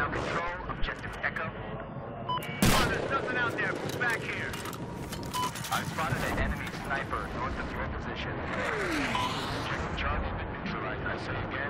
control, objective Echo. Oh, there's nothing out there. Move back here. I've spotted an enemy sniper north of your position. Objective Charlie has been neutralized. I say again.